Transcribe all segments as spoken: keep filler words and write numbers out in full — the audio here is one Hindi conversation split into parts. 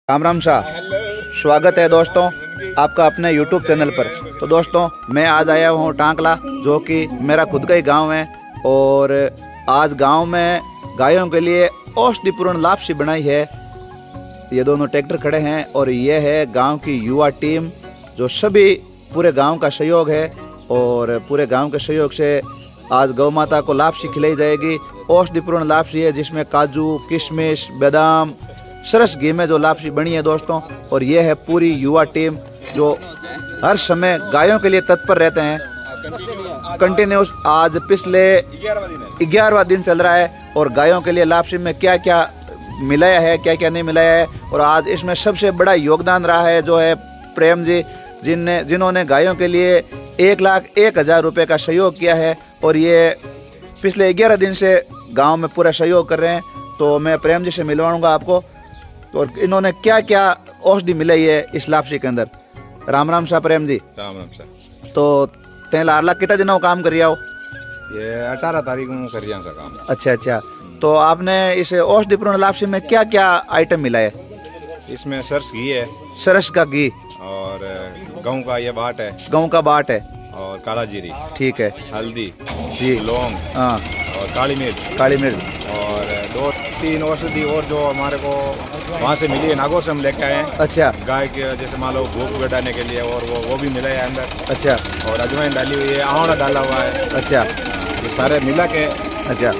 राम राम शाह, स्वागत है दोस्तों आपका अपने यूट्यूब चैनल पर। तो दोस्तों मैं आज आया हूँ टांकला, जो कि मेरा खुद का ही गांव है। और आज गांव में गायों के लिए औषधिपूर्ण लापसी बनाई है। ये दोनों ट्रैक्टर खड़े हैं और ये है गांव की युवा टीम, जो सभी पूरे गांव का सहयोग है। और पूरे गांव के सहयोग से आज गौ माता को लापसी खिलाई जाएगी। औषधिपूर्ण लापसी है जिसमें काजू, किशमिश, बादाम, सरस घी में जो लापसी बनी है दोस्तों। और ये है पूरी युवा टीम जो हर समय गायों के लिए तत्पर रहते हैं। कंटिन्यूस आज पिछले ग्यारहवां दिन चल रहा है और गायों के लिए लापसी में क्या क्या मिलाया है, क्या क्या नहीं मिलाया है। और आज इसमें सबसे बड़ा योगदान रहा है जो है प्रेम जी, जिनने जिन्होंने गायों के लिए एक लाख एक हजार रुपये का सहयोग किया है। और ये पिछले ग्यारह दिन से गांव में पूरा सहयोग कर रहे हैं। तो मैं प्रेम जी से मिलवाऊंगा आपको और इन्होंने क्या क्या औषधि मिलाई है इस लापसी के अंदर। राम राम शाह प्रेम जी। राम राम शाह। तो तें लारला कितना दिनों काम कर हो? ये अठारह तारीख को कर रहा काम। अच्छा अच्छा। तो आपने इस औषधिपूर्ण लापसी में क्या क्या आइटम मिला है? इसमें सरस घी है, सरस का घी, और गेहूं का ये बाट है, गेहूं का बाट है, और काला जीरी, ठीक है, हल्दी जी, लौंग, हाँ, और काली मिर्च, काली मिर्च, और दो तीन औषधि और जो हमारे को वहाँ से मिली है, नागौर से हम लेके आए हैं। अच्छा। गाय के जैसे मान लो भूख घटाने के लिए, और वो वो भी मिला है अंदर। अच्छा। और अजवाइन डाली हुई है, आंवला डाला हुआ है। अच्छा। ये सारे मिला के अच्छा।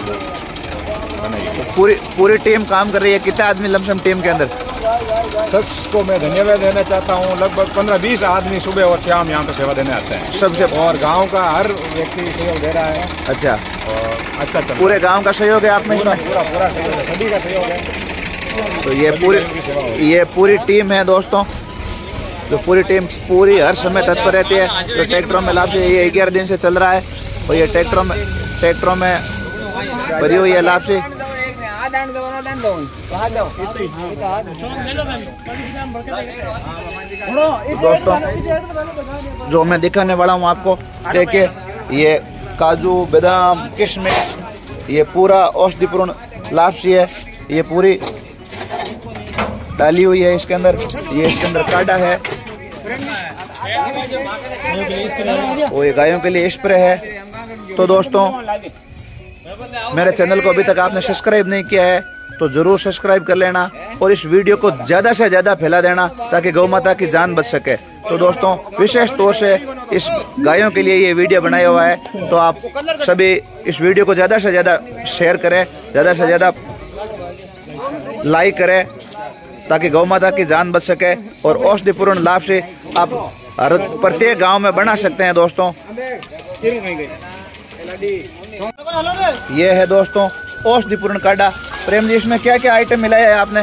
तो पूरी पूरी टीम काम कर रही है। कितने आदमी लमसम टीम के अंदर? सबको मैं धन्यवाद देना चाहता हूँ। लगभग पंद्रह बीस आदमी सुबह और शाम यहाँ पे सेवा देने आते हैं सबसे। और गांव का हर व्यक्ति सहयोग दे रहा है। अच्छा। और अच्छा चल पूरे गांव का सहयोग है आप में? पूरा पूरा पूरा सहयोग है, सभी का सहयोग है। तो ये पूरी ये पूरी टीम है दोस्तों, जो पूरी टीम पूरी हर समय तत्पर रहती है। जो ट्रैक्टरों में लापसी ये ग्यारह दिन से चल रहा है और ये ट्रैक्टरों में ट्रैक्टरों में भरी हुई है लापसी। दोस्तों जो मैं दिखाने वाला हूँ आपको, देखिए ये काजू, बादाम, किशमिश, ये पूरा औषधिपूर्ण लापसी है। ये पूरी डाली हुई है इसके अंदर। ये इसके अंदर काढ़ा है, वो ये गायों के लिए स्प्रे है। तो दोस्तों मेरे चैनल को अभी तक आपने सब्सक्राइब नहीं किया है तो जरूर सब्सक्राइब कर लेना और इस वीडियो को ज़्यादा से ज़्यादा फैला देना ताकि गौ माता की जान बच सके। तो दोस्तों विशेष तौर से इस गायों के लिए ये वीडियो बनाया हुआ है, तो आप सभी इस वीडियो को ज़्यादा से ज़्यादा शेयर करें, ज़्यादा से ज़्यादा लाइक करें ताकि गौ माता की जान बच सके। और औषधिपूर्ण लापसी आप हर प्रत्येक गाँव में बना सकते हैं दोस्तों। ये है दोस्तों औषधिपूर्ण काढ़ा। प्रेम जी इसमें क्या क्या आइटम मिलाया है आपने?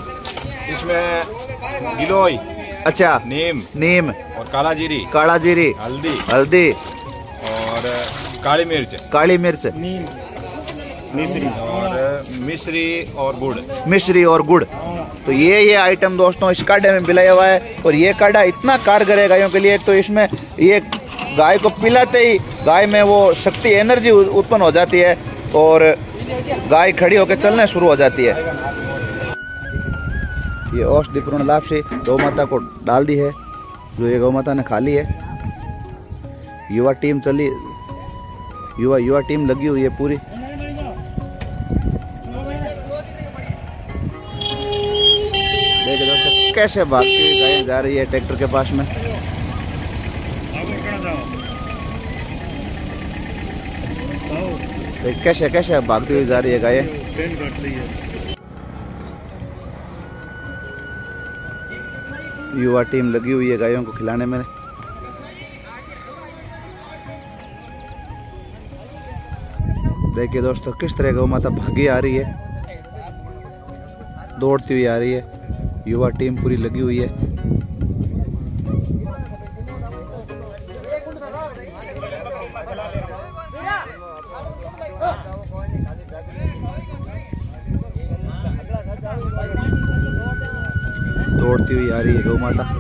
इसमें गिलोय, अच्छा, नीम नीम और काला जीरी, काला जीरी, हल्दी हल्दी और काली मिर्च, काली मिर्च, मिश्री और मिश्री और गुड़, मिश्री और गुड़। तो ये ये आइटम दोस्तों इस काढ़े में मिलाया हुआ है। और ये काढ़ा इतना कारगर है गायों के लिए। तो इसमें ये गाय को पिलाते ही गाय में वो शक्ति, एनर्जी उत्पन्न हो जाती है और गाय खड़ी होकर चलने शुरू हो जाती है। ये औषधिपूर्ण लापसी गौ माता को डाल दी है, जो ये गौ माता ने खा ली है। युवा टीम चली युवा युवा टीम लगी हुई है पूरी। देखिए दोस्तों कैसे भागती हुई गाय जा रही है ट्रैक्टर के पास में। कैसे कैसे भागती हुई जा रही है गाय। युवा टीम लगी हुई है गायों को खिलाने में। देखिए दोस्तों किस तरह गौ माता भागी आ रही है, दौड़ती हुई आ रही है। युवा टीम पूरी लगी हुई है। दौड़ती हुई आ रही है गौ माता।